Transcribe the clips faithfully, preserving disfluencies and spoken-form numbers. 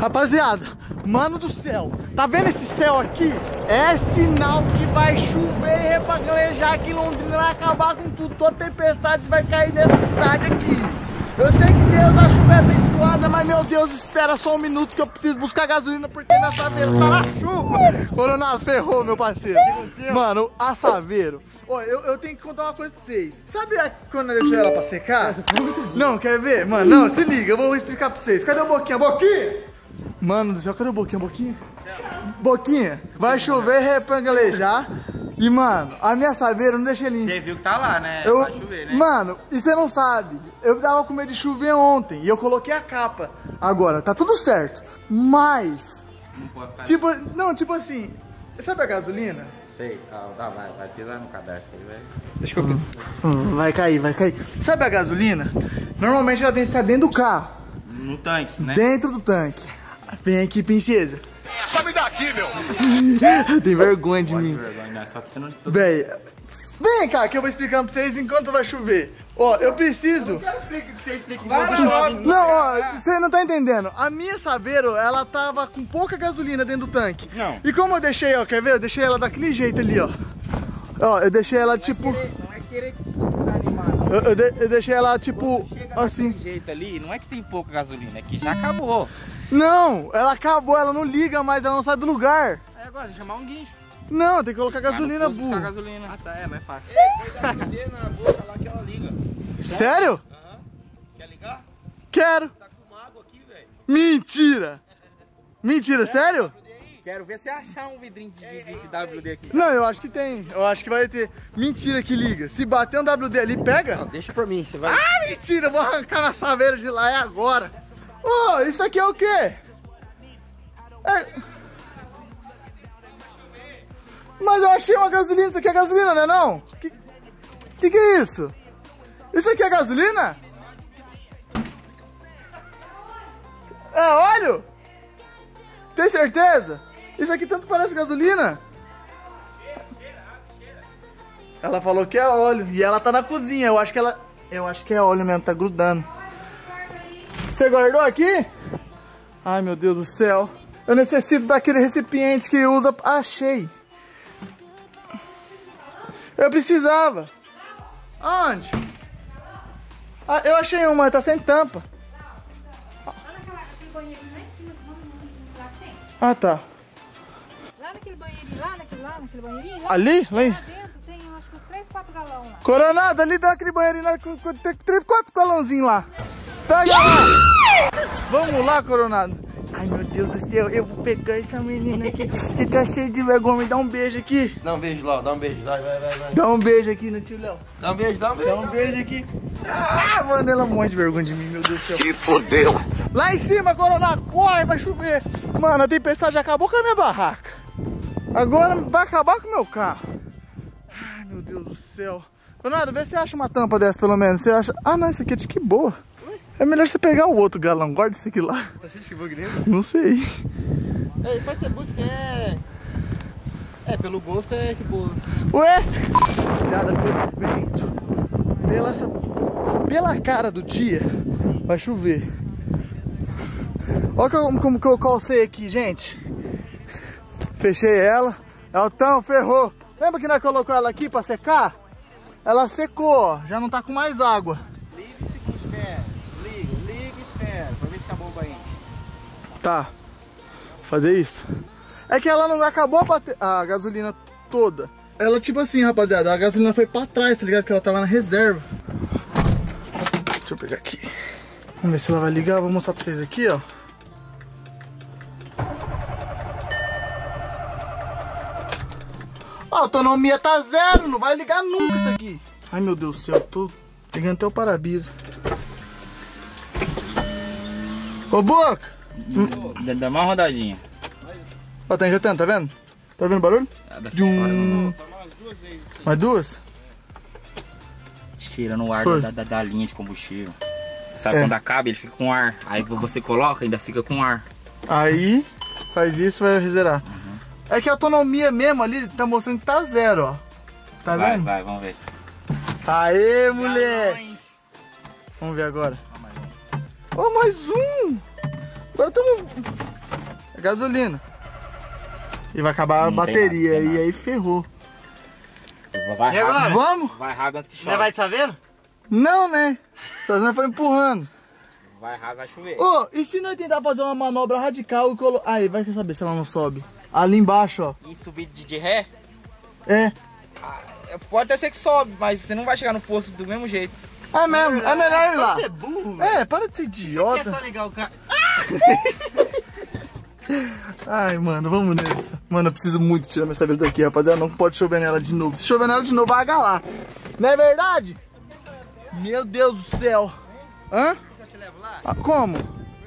Rapaziada, mano do céu, tá vendo esse céu aqui? É sinal que vai chover e repagalejar aqui em Londrina, vai acabar com tudo. Toda tempestade vai cair nessa cidade aqui. Eu sei que Deus, a chuva é abençoada, mas meu Deus, espera só um minuto que eu preciso buscar gasolina porque minha Saveiro tá na chuva. Coronado, ferrou, meu parceiro. Mano, a Saveiro. Ó, eu, eu tenho que contar uma coisa pra vocês. Sabe quando eu deixei ela pra secar? Não, quer ver? Mano, não, se liga, eu vou explicar pra vocês. Cadê o Boquinha? Boquinha! Mano do céu, cadê o Boquinha? Boquinha? Boquinha, vai chover, repangalejar. E, mano, a minha Saveiro não deixa ele... Você viu que tá lá, né? Eu... Vai chover, né? Mano, e você não sabe, eu tava com medo de chover ontem e eu coloquei a capa. Agora, tá tudo certo. Mas... Não pode ficar... Tipo, não, tipo assim, sabe a gasolina? Sei, ah, tá, vai, vai pisar no cadarço aí, vai. Deixa que eu... Hum, vai cair, vai cair. Sabe a gasolina? Normalmente ela tem que ficar dentro do carro. No tanque, né? Dentro do tanque. Vem aqui, princesa. Sabe daqui, meu! Tem vergonha de Pode mim. vergonha, só você não... Véi, vem cá que eu vou explicando pra vocês enquanto vai chover. Ó, eu preciso... Eu quero explicar que você explica Vai, chove. Não, ó, você não tá entendendo. A minha Saveiro, ela tava com pouca gasolina dentro do tanque. Não. E como eu deixei, ó, quer ver? Eu deixei ela daquele jeito ali, ó. Ó, eu deixei ela tipo... Não é querer te desanimar. Eu, eu, de, eu deixei ela tipo assim. Desse jeito ali, não é que tem pouca gasolina, é que já acabou. Não, ela acabou, ela não liga mais, ela não sai do lugar. Aí agora, chamar um guincho. Não, tem que colocar gasolina, buscar burro. gasolina. Ah, tá, é mais fácil. Põe na boca lá que ela liga. Sério? Aham. Quer ligar? Quero. Tá com água aqui, velho. Mentira. Mentira, sério? Quero ver se achar um vidrinho de, de, de W D aqui. Não, eu acho que tem. Eu acho que vai ter. Mentira que liga. Se bater um W D ali, pega. Não, deixa pra mim, você vai. Ah, mentira, eu vou arrancar minha Saveiro de lá, é agora. Ô, isso aqui é o quê? É... Mas eu achei uma gasolina, isso aqui é gasolina, não é não? Que... que que é isso? Isso aqui é gasolina? É óleo? Tem certeza? Isso aqui tanto parece gasolina? Ela falou que é óleo e ela tá na cozinha, eu acho que ela... Eu acho que é óleo mesmo, tá grudando. Você guardou aqui? Ai, meu Deus do céu. Eu necessito daquele recipiente que usa... Achei. Eu precisava. Onde? Ah, eu achei uma, mas tá sem tampa. Lá naquele banheirinho lá em cima, lá que tem. Ah, tá. Lá naquele banheirinho, lá naquele, lá naquele banheirinho, lá, Ali? Lá em... lá dentro tem acho que uns três, quatro galões lá. Coronado, ali daquele banheirinho lá, tem três, quatro galãozinhos lá. Pega lá! Vamos lá, Coronado. Ai, meu Deus do céu, eu vou pegar essa menina aqui. Você tá cheio de vergonha, me dá um beijo aqui. Dá um beijo lá, dá um beijo. Vai, vai, vai, vai. Dá um beijo aqui no tio Léo. Dá um beijo, dá um beijo. Dá um beijo aqui. Ah, mano, ela morre de vergonha de mim, meu Deus do céu. Se fodeu! Lá em cima, Coronado, corre, vai chover. Mano, a tempestade já acabou com a minha barraca. Agora vai acabar com o meu carro. Ai, meu Deus do céu. Coronado, vê se você acha uma tampa dessa, pelo menos. Você acha... Ah, não, isso aqui é de que boa. É melhor você pegar o outro galão. Guarda isso aqui lá. Tá cheio de bug dentro? Não sei. É, depois você busca, é... É, pelo gosto é tipo... Ué? Rapaziada, pelo vento, pela, essa, pela cara do dia, vai chover. Olha como, como que eu calcei aqui, gente. Fechei ela. Ela tão ferrou. Lembra que nós colocou ela aqui pra secar? Ela secou, ó. Já não tá com mais água. Liga e segura, espera. Liga, liga e espera. Pra ver se a bomba aí. Tá. Vou fazer isso. É que ela não acabou a, bate... a gasolina toda. Ela tipo assim, rapaziada, a gasolina foi pra trás, tá ligado? Que ela tava na reserva. Deixa eu pegar aqui. Vamos ver se ela vai ligar. Vou mostrar pra vocês aqui, ó. A autonomia tá zero, não vai ligar nunca isso aqui. Ai, meu Deus do céu, tô pegando até o para-brisa. Ô, Boca! Dá uma rodadinha. Ó, tá engatando, tá vendo? Tá vendo o barulho? De um... Mais duas vezes. Mais duas? Tira no ar da, da, da linha de combustível. Sabe É. quando acaba, ele fica com ar. Aí você coloca, ainda fica com ar. Aí, faz isso, vai rezerar. Uhum. É que a autonomia mesmo ali tá mostrando que tá zero, ó. Tá vai, vendo? vai, vamos ver. Aê, moleque! Vamos ver agora. Ó, mais um! Agora estamos... É gasolina. E vai acabar a Não tem bateria. nada, não tem E nada. aí ferrou. Vai E agora? rápido. Vamos? Vai rápido antes que chove. Não vai te sabendo? Não, né? Só nós foi empurrando. Vai rápido, vai chover. Ô, e se nós tentar fazer uma manobra radical e colocar... Aí, vai saber se ela não sobe. Ali embaixo, ó. E subir de, de ré, É. pode até ser que sobe, mas você não vai chegar no posto do mesmo jeito. É mesmo, é melhor ir lá. Você é burro, velho. É, para de ser Você quer idiota. só ligar o carro? Ai, mano, vamos nessa. Mano, eu preciso muito tirar minha saveira daqui, rapaziada. Não pode chover nela de novo. Se chover nela de novo, vai agalar. Não é verdade? Meu Deus do céu. Hã? Eu te levo lá? Ah, como?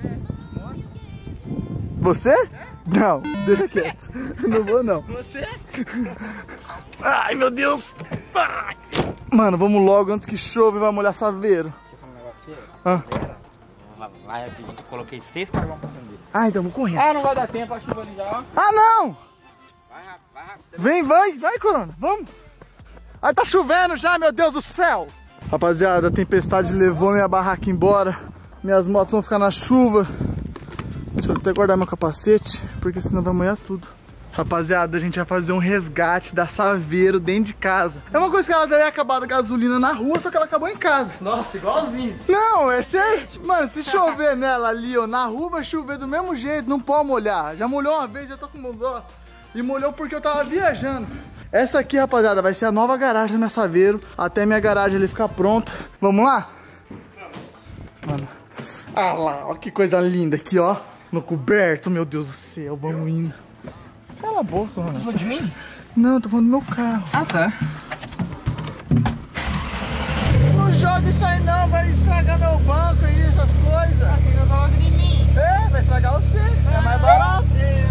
Você? Não, deixa quieto. Não vou, não. Você? Ai, meu Deus. Ai. Mano, vamos logo antes que chova e vai molhar saveiro. Deixa eu falar um negócio Ah. pra você. Vai, vai rapidinho, eu coloquei seis carvão pra acender. Ah, então vou correndo. Ah, não vai dar tempo, a chuva ali já, ó. Ah, não! Vai rápido, vai rápido. Você Vem, vai, vai, Corona, vamos. Ai, tá chovendo já, meu Deus do céu. Rapaziada, a tempestade levou minha barraca embora. Minhas motos vão ficar na chuva. Deixa eu até guardar meu capacete, porque senão vai molhar tudo. Rapaziada, a gente vai fazer um resgate da Saveiro dentro de casa. É uma coisa que ela deve acabar a gasolina na rua, só que ela acabou em casa. Nossa, igualzinho. Não, é sério. Mano, se chover nela ali, ó, na rua vai chover do mesmo jeito, não pode molhar. Já molhou uma vez, já tô com molhou. E molhou porque eu tava viajando. Essa aqui, rapaziada, vai ser a nova garagem da minha Saveiro, até minha garagem ali ficar pronta. Vamos lá? Mano, ah lá, ó que coisa linda aqui, ó. No coberto, meu Deus do céu, vamos indo. Cala a boca, mano. Tá falando de mim? Não, tô falando do meu carro. Ah, tá. Não joga isso aí não, vai estragar meu banco aí, essas coisas. Ah, você não coloca em mim. É, vai estragar você, é mais barato.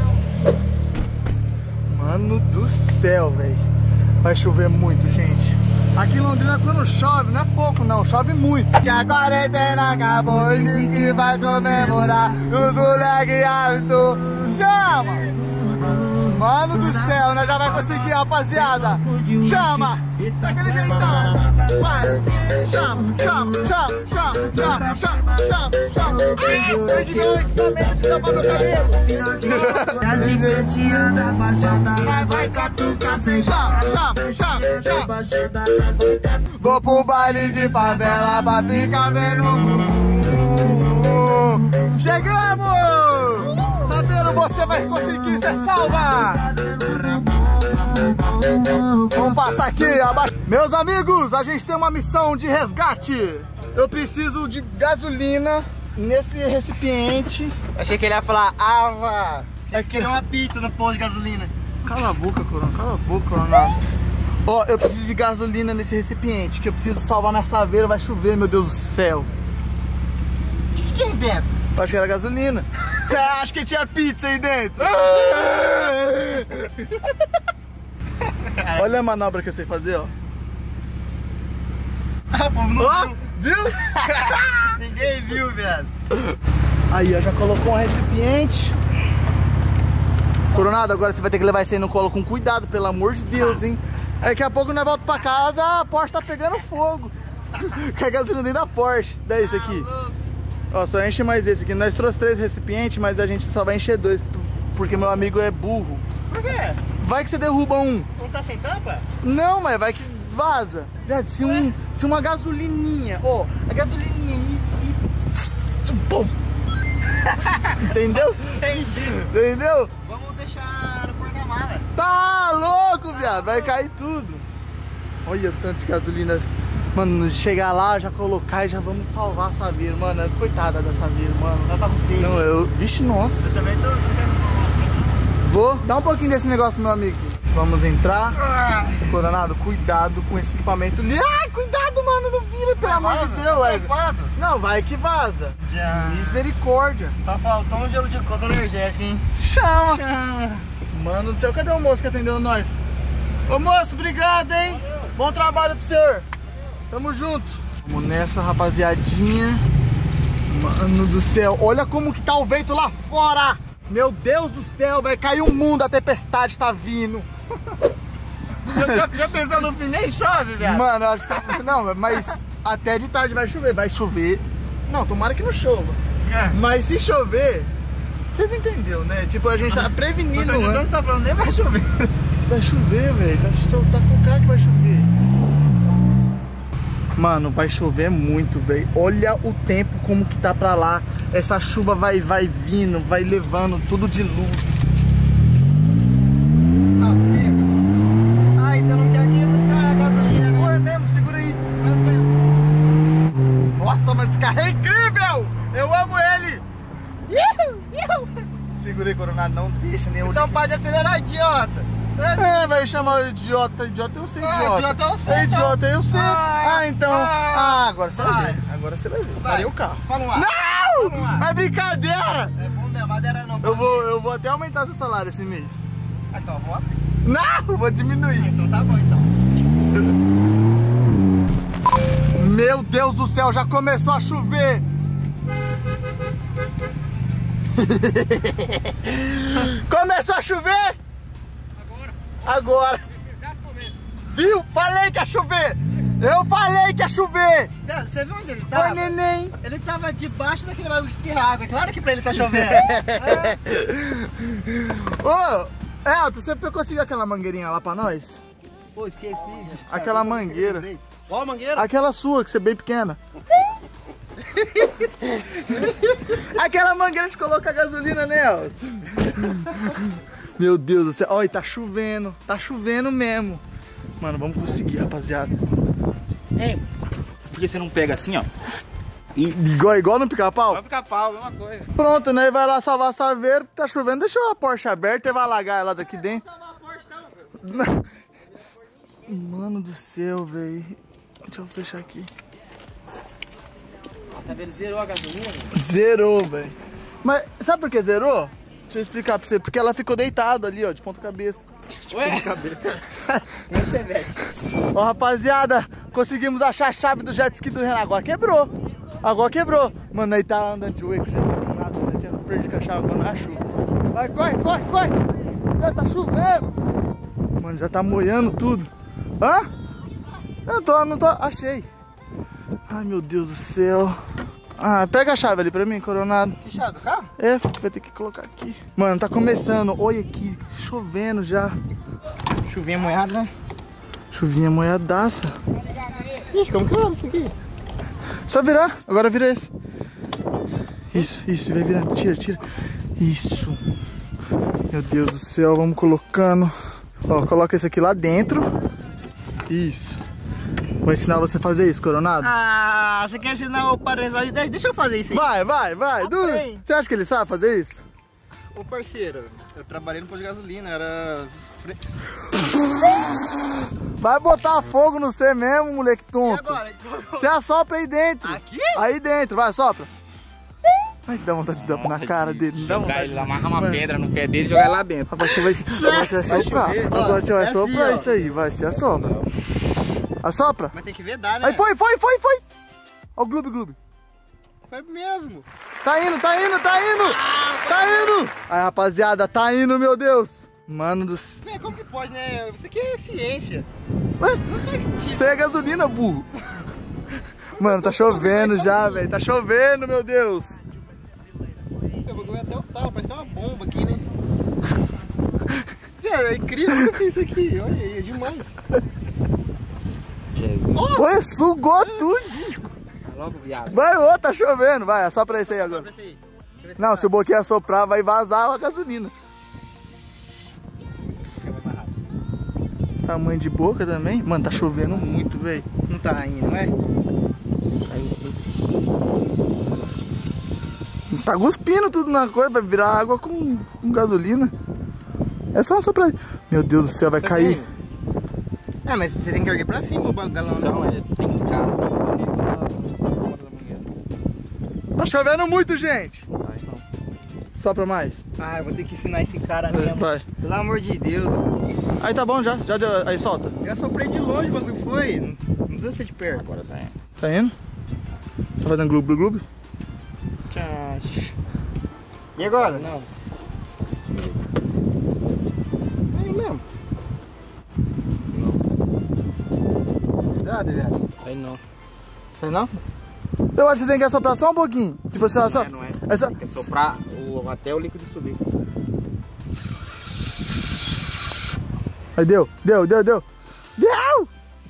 Mano do céu, velho. Vai chover muito, gente. Aqui em Londrina quando chove, não é pouco não, chove muito. Que a quarentena acabou e diz que vai comemorar. O moleque hábito chama. Mano do céu, nós já vai conseguir, rapaziada. Chama, daquele jeitão. Vai, chama, chama, chama, chama, chama, chama, chama, chama. Perdi meu equipamento, dá pra meu cabelo. Vai catucar sem chama, chama, chama, chama. Vou pro baile de favela pra ficar vendo o bumbum. Chegamos! Saveiro, você vai conseguir, você salva! Vamos passar aqui abaixo. Meus amigos, a gente tem uma missão de resgate. Eu preciso de gasolina nesse recipiente. Achei que ele ia falar, Ava. É Você queria uma pizza no posto de gasolina. Cala a boca, Corona, cala a boca, Corona. Ó, eu preciso de gasolina nesse recipiente, que eu preciso salvar minha Saveiro, vai chover, meu Deus do céu. O que, que tinha aí dentro? Eu acho que era gasolina. Você acha que tinha pizza aí dentro? Olha a manobra que eu sei fazer, ó. Ah, o povo não Ó, viu. viu? Ninguém viu, viado. Aí, ó, já colocou um recipiente. Coronado, agora você vai ter que levar isso aí no colo com cuidado, pelo amor de Deus, hein? Daqui a pouco nós voltamos pra casa, a Porsche tá pegando fogo. Com a gasolina dentro da Porsche. Daí esse aqui. Ó, só enche mais esse aqui. Nós trouxemos três recipientes, mas a gente só vai encher dois, porque meu amigo é burro. Por quê? Vai que você derruba um. Não tá sem tampa? Não, mas vai que vaza. Viado, se, um, se uma gasolininha, ó, a gasolininha e... e... Pum. Entendeu? Entendi. Entendeu? Vamos deixar no porta-mala. Tá louco, viado. Vai cair tudo. Olha o tanto de gasolina. Mano, chegar lá, já colocar e já vamos salvar a Saveiro, mano. Coitada da Saveiro, mano. Ela tá com sede. Não, eu... Vixe, nossa. Eu também tô... Eu quero... Vou dar um pouquinho desse negócio pro meu amigo aqui. Vamos entrar. Coronado, cuidado com esse equipamento ali. Ai, cuidado, mano. Não vira, pelo amor de Deus, velho. Não, vai que vaza. Já. Misericórdia. Só faltou um gelo de coco energético, hein? Chama. Chama. Mano do céu, cadê o moço que atendeu nós? Ô moço, obrigado, hein? Bom trabalho pro senhor. Tamo junto. Vamos nessa, rapaziadinha. Mano do céu, olha como que tá o vento lá fora. Meu Deus do céu, vai cair o mundo, a tempestade tá vindo. Já, já pensou no fim? Nem chove, velho. Mano, eu acho que... Não, mas até de tarde vai chover. Vai chover. Não, tomara que não chova. É. Mas se chover, Vocês entenderam, né? Tipo, a gente tá prevenindo, Você né? não tá falando nem vai chover. Vai chover, velho. Tá, tá com cara que vai chover. Mano, vai chover muito, velho. Olha o tempo como que tá pra lá. Essa chuva vai, vai vindo, vai levando tudo de luz. Ah, pega. Ai, você não quer aqui a gasolina, né? Pô, é mesmo? Segura aí. Nossa, mano, esse carro é incrível! Eu amo ele! Segura aí, Coronado, não deixa nem eu. Então pode acelerar, idiota. É, vai chamar de idiota. Idiota eu sei, Ah, idiota. idiota eu sei, É, então. idiota eu sei. Ah, Ah, então. ah, Ah, agora você vai vai. ver. Agora você vai ver. Vai. Parei o carro. Fala um ar. Não! Vamos lá. É brincadeira! É bom mesmo, madeira não. Eu vou, eu vou até aumentar seu salário esse mês. Ah, então, vou abrir. Não, vou diminuir. Então tá bom, então. Meu Deus do céu, já começou a chover. Começou a chover? Agora. Agora. Viu? Falei que ia chover. Eu falei que ia chover. Você viu onde ele Oi, tava? neném. Ele tava debaixo daquele bagulho de espirrar água. É claro que pra ele tá chovendo. Ô, Elton, você conseguiu aquela mangueirinha lá pra nós? Pô, esqueci. Aquela mangueira. Qual mangueira? Aquela sua, que você é bem pequena. Aquela mangueira de colocar gasolina, né, Elton? Meu Deus do céu. Olha, tá chovendo. Tá chovendo mesmo. Mano, vamos conseguir, rapaziada. É, porque você não pega assim, ó. Igual, igual no pica-pau? Vai ficar pau, mesma coisa. Pronto, né? Vai lá salvar a saveira. Tá chovendo. Deixa a Porsche aberta e vai alagar ela daqui dentro. Mano do céu, velho. Deixa eu fechar aqui. A saveira zerou a gasolina? Zerou, velho. Mas sabe por que zerou? Deixa eu explicar pra você. Porque ela ficou deitada ali, ó, de ponta cabeça. Ué? Meu chevette. Ó, rapaziada, conseguimos achar a chave do jet ski do Renan. Agora quebrou. Agora quebrou. Mano, aí tá andando de Waco, já não nada, né? Tinha perdido a chave agora na chuva. Vai, corre, corre, corre. Já tá chovendo. Mano, já tá molhando tudo. Hã? Eu tô, não tô. Achei. Ai, meu Deus do céu. Ah, pega a chave ali pra mim, Coronado. Que chave do carro? É, porque vai ter que colocar aqui. Mano, tá começando. Olha aqui, chovendo já. Chuvinha molhada, né? Chuvinha molhadaça. Ixi, como que eu amo isso aqui? Só virar. Agora vira esse. Isso, isso. Vai virando. Tira, tira. Isso. Meu Deus do céu. Vamos colocando. Ó, coloca esse aqui lá dentro. Isso. Vou ensinar você a fazer isso, Coronado. Ah, você quer ensinar o parceiro? Deixa eu fazer isso aí. Vai, vai, vai. Du, Aprende. você acha que ele sabe fazer isso? Ô parceiro, eu trabalhei no posto de gasolina, era... Vai botar fogo no você mesmo, moleque E tonto. agora? Você assopra aí dentro. Aqui? Aí dentro, vai, sopra. Ai, que dá vontade de dar na cara dele. Não dá Jogar vontade. ele, amarrar uma pedra no pé dele e jogar ele lá dentro. Agora você vai, agora você vai soprar. chover? Agora você vai É assim, soprar ó. isso aí. Vai, você assopra. Assopra. Mas tem que vedar, né? Aí foi, foi, foi, foi. Ó o gloob, gloob. Foi mesmo. Tá indo, tá indo, tá indo. Tá indo. Aí, rapaziada, tá indo, meu Deus. Mano do céu. É, como que pode, né? Isso aqui é ciência. Ué? Não faz sentido. Isso aí é gasolina, burro. Mano, tá chovendo já, velho. Tá chovendo, meu Deus. Eu vou comer até o tal, parece que tem uma bomba aqui, né? É, é incrível que eu fiz isso aqui. Olha aí, é demais. Jesus. Ué, sugou tudo. Logo, viado. Vai, ô, tá chovendo. Vai, assopra esse aí agora. Sopra esse aí. Deixa eu ver se Não, tá. se o boquinha assoprar, vai vazar a gasolina. Tamanho de boca também. Mano, tá chovendo muito, velho. Não tá indo, não é? Aí sim. Tá cuspindo tudo na coisa, vai virar água com, com gasolina. É só assoprar. Meu Deus do céu, vai Tá cair. vendo? É, mas você tem que erguer pra cima o galão. Então, é, tem que ficar assim, bonito na fora da mangueira. Tá chovendo muito, gente. Vai, não. Sopra mais. Ah, eu vou ter que ensinar esse cara mesmo. Vai. Pelo amor de Deus. Aí tá bom já. Já deu. Aí solta. Eu soprei de longe, o bagulho foi. Não não precisa ser de perto. Agora tá indo. Tá indo? Tá fazendo gloob, gloob, gloob? Tchau. E agora? Não. É mesmo. Cuidado, velho. Aí não. Sei não? Eu acho que você tem que assoprar só um pouquinho. Tipo assim, ó, Não só. é, não é. É só... Tem que soprar o, vou até o líquido subir. Aí deu, deu, deu, deu. Deu!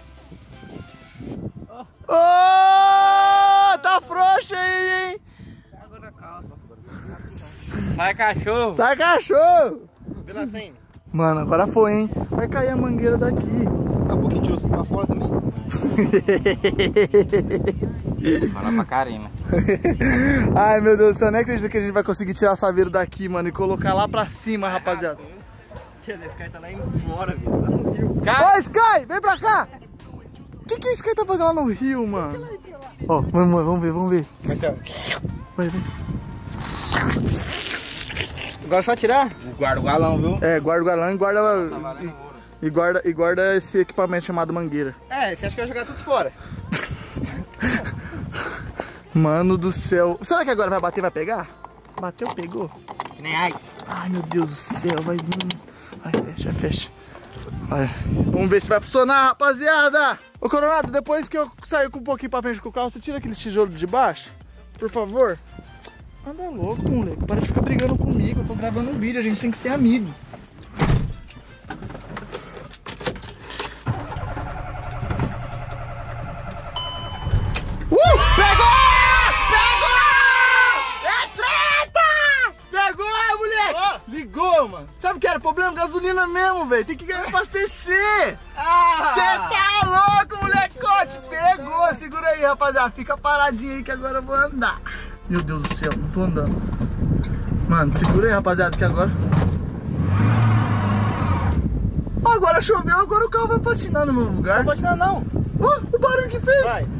Ô, oh, tá frouxo aí, hein? Água na calça. Sai, cachorro! Sai, cachorro! Vila cem. Mano, agora foi, hein? Vai cair a mangueira daqui. Tá um pouquinho de osso pra fora também. Fala pra Karina. Ai, meu Deus do céu, eu nem acredito que a gente vai conseguir tirar a saveiro daqui, mano, e colocar lá pra cima, rapaziada. Esse Sky tá lá em fora, velho. Lá no rio. Sky! Ô, Sky, vem pra cá! O que que o Sky tá fazendo lá no rio, mano? Ó, vamos, vamos ver, vamos ver. Vai, vai. Agora é só tirar? Guarda o galão, viu? É, guarda o galão e guarda, Tá valendo ouro. e, e guarda, e guarda esse equipamento chamado mangueira. É, você acha que eu ia jogar tudo fora? Mano do céu. Será que agora vai bater, vai pegar? Bateu, pegou. Que nem AIDS. Ai, meu Deus do céu, vai vir. Ai, fecha, fecha. Olha. Vamos ver se vai funcionar, rapaziada. Ô, Coronado, depois que eu sair com um pouquinho pra frente com o carro, você tira aquele tijolo de baixo? Por favor. Anda louco, moleque. Para de ficar brigando comigo. Eu tô gravando um vídeo, a gente tem que ser amigo. Uh! Pegou! Ligou, mano. Sabe o que era o problema? Gasolina mesmo, velho. Tem que ganhar pra abastecer. Você tá louco, molecote. Pegou. Segura aí, rapaziada. Fica paradinho aí que agora eu vou andar. Meu Deus do céu, não tô andando. Mano, segura aí, rapaziada, que agora... Agora choveu, agora o carro vai patinar no meu lugar. Não pode não, não. Ó, o barulho que fez. Vai.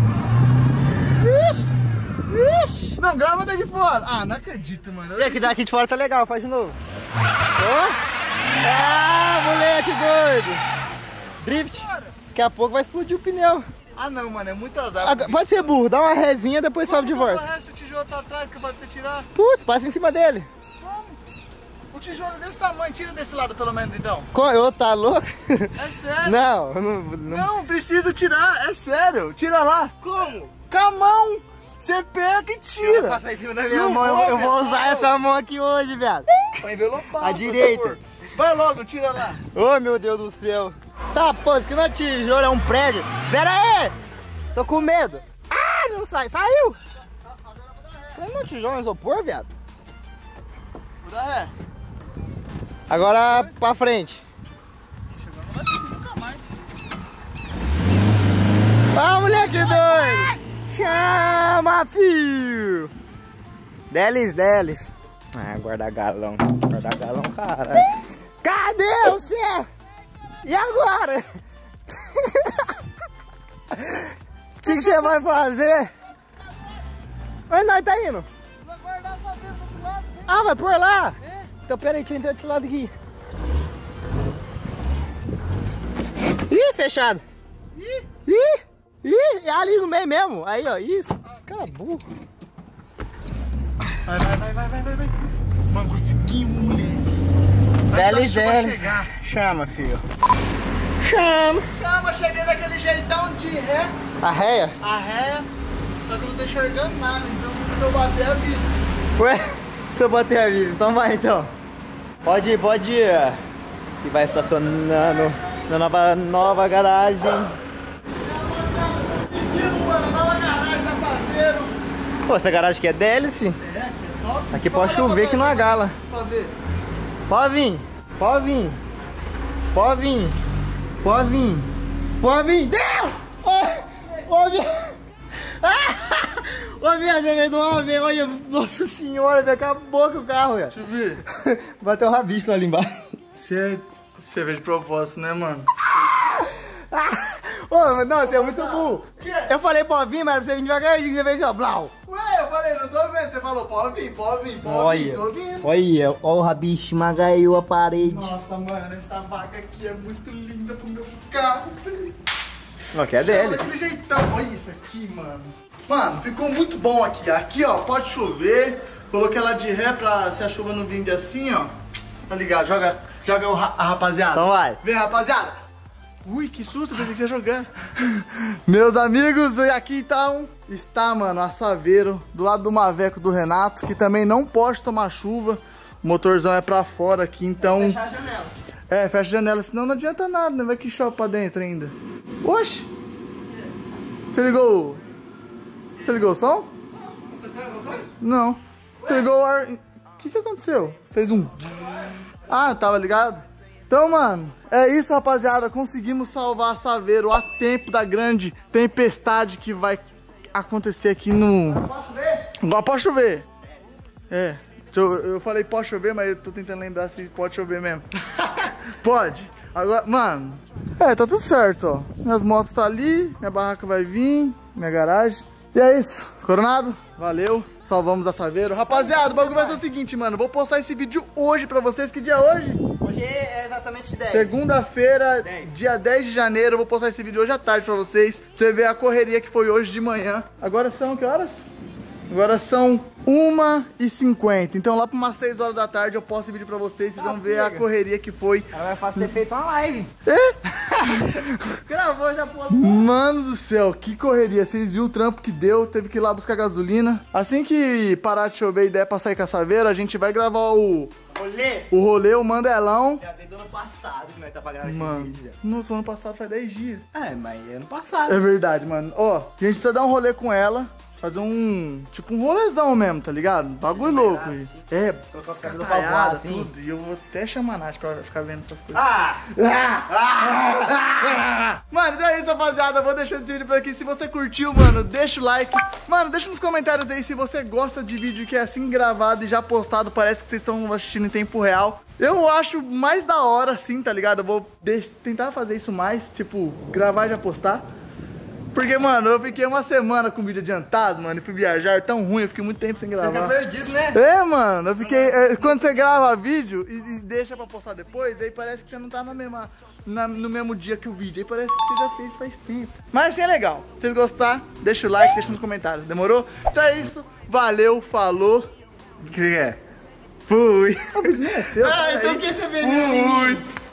Ixi. Ixi. Não, grava daí de fora. Ah, não acredito, mano. E aqui daqui de fora tá legal, faz de novo. Ó. Ah, moleque doido. Drift. Daqui a pouco vai explodir o pneu. Ah, não, mano, é muito azar. Agora, pode ser burro, dá uma resinha, depois sobe de volta. Se o tijolo tá atrás, que pode você tirar. Putz, passa em cima dele. Como? O tijolo é desse tamanho, tira desse lado pelo menos então. Co- Eu, tá louco? É sério. Não, não, não. Não, precisa tirar, é sério. Tira lá. Como? Com a mão. Você pega e tira. Passar em cima da minha Não mão, eu, vou, eu vou velho. usar essa mão aqui hoje, viado. Vai envelopar. À por direita. favor. Vai logo, tira lá. Ô, meu Deus do céu. Tá, pô, isso aqui não é tijolo, é um prédio. Pera aí. Tô com medo. Ah, não sai. Saiu. Isso não é tijolo, é isopor, viado. Vou dar ré. Agora pra frente. Agora não vai subir nunca mais. Ah, moleque doido. Chama, filho. Deles, deles. Ah, guarda galão. Guarda galão, caralho. Cadê você? E agora? O que você vai fazer? Onde nós tá indo? Vai guardar sua vez do outro lado. Né? Ah, vai por lá? É. Então pera aí, deixa eu entrar desse lado aqui. Ih, fechado. Ih. Ih, ih, é ali no meio mesmo. Aí, ó, isso. Cara burro. Vai, vai, vai, vai, vai, vai, vai. Mano, conseguimos, moleque. Deles, Chama deles. chegar. Chama, filho. Chama. Chama, cheguei daquele jeitão de ré. A réia? A ré. Só que eu não tô enxergando nada, então se eu bater, avisa. Ué, se eu bater a vida, então vai então. Pode ir, pode ir. E vai estacionando na nova, nova garagem. Conseguimos, mano. Nova garagem da Saveiro. Pô, essa garagem aqui é délice. É, que é top. Aqui pode chover que não agala. Pra ver. Pode vir, pode vir. Pode vir. Pode vir. Pode vir. Deu! Ô, ô, vi- Ô, viado, você veio de uma vez. Olha, nossa senhora, velho, acabou com o carro, velho. Deixa eu ver. Bateu o rabicho lá ali embaixo. Você você vê de propósito, né, mano? Ô, não, você é muito burro. quê? Eu falei pode vir, mas você vir devagarzinho, você fez assim, ó, blau. Ué, eu falei, não tô vendo. Você falou, pode vir, pode vir, pode vir. Tô vindo. Olha, olha o rabicho, esmagaiu a parede. Nossa, mano, essa vaca aqui é muito linda pro meu carro. Não, que é dele. Desse jeitão. Olha isso aqui, mano. Mano, ficou muito bom aqui. Aqui, ó, pode chover. Coloquei ela de ré pra se a chuva não vir de assim, ó. Tá ligado? Joga, joga o ra- a rapaziada. Então vai. Vem, rapaziada. Ui, que susto, eu pensei que você ia jogar. Meus amigos, e aqui então está, mano, a Saveiro, do lado do Maveco do Renato, que também não pode tomar chuva. O motorzão é pra fora aqui, então... Vou fechar a janela. É, fecha a janela, senão não adianta nada, né? Vai que chove pra dentro ainda. Oxi! Você ligou... Você ligou o som? Não. Você ligou o ar... O que que aconteceu? Fez um... Ah, tava ligado? Então, mano, é isso, rapaziada. Conseguimos salvar a Saveiro a tempo da grande tempestade que vai acontecer aqui no... Posso ver? Agora pode chover. É. Eu, eu falei pode chover, mas eu tô tentando lembrar se pode chover mesmo. Pode. Agora, mano, é, tá tudo certo, ó. Minhas motos tá ali, minha barraca vai vir, minha garagem. E é isso, Coronado, valeu, salvamos a Saveiro. Rapaziada, o bagulho vai ser o seguinte, mano, vou postar esse vídeo hoje pra vocês, que dia é hoje? Hoje é exatamente dez. Segunda-feira, dia dez de janeiro, eu vou postar esse vídeo hoje à tarde pra vocês. Pra você ver a correria que foi hoje de manhã. Agora são que horas? Agora são uma e cinquenta, então lá para umas seis horas da tarde eu posto esse vídeo pra vocês, vocês vão ver a correria que foi. Agora é fácil ter feito uma live. É? Gravou, já postou. Mano do céu, que correria, vocês viram o trampo que deu, teve que ir lá buscar gasolina. Assim que parar de chover e der pra sair com a Saveiro, a gente vai gravar o... Rolê? O rolê, o Mandelão. Já desde o ano passado que nós tá pra gravar esse Mano, vídeo. nossa, ano passado faz dez dias. É, mas é ano passado. É verdade, mano. Ó, a gente precisa dar um rolê com ela. Fazer um, tipo um rolezão mesmo, tá ligado? Bagulho louco. assim. É, Colocar os cabelos caiada, pra voar, assim. tudo. E eu vou até chamar a Nath pra ficar vendo essas coisas. Ah! Mano, então é isso, rapaziada. Eu vou deixando esse vídeo por aqui. Se você curtiu, mano, deixa o like. Mano, deixa nos comentários aí se você gosta de vídeo que é assim gravado e já postado. Parece que vocês estão assistindo em tempo real. Eu acho mais da hora assim, tá ligado? Eu vou tentar fazer isso mais, tipo, gravar e já postar. Porque, mano, eu fiquei uma semana com o vídeo adiantado, mano, e fui viajar tão ruim, eu fiquei muito tempo sem gravar. Fica perdido, né? É, mano, eu fiquei... É, quando você grava vídeo e, e deixa pra postar depois, aí parece que você não tá na mesma, na, no mesmo dia que o vídeo. Aí parece que você já fez faz tempo. Mas assim é legal. Se vocês gostar, deixa o like, deixa nos comentários. Demorou? Então é isso. Valeu, falou. O que é? Fui. O vídeo nem é seu. Ah, então quem você vê? Fui.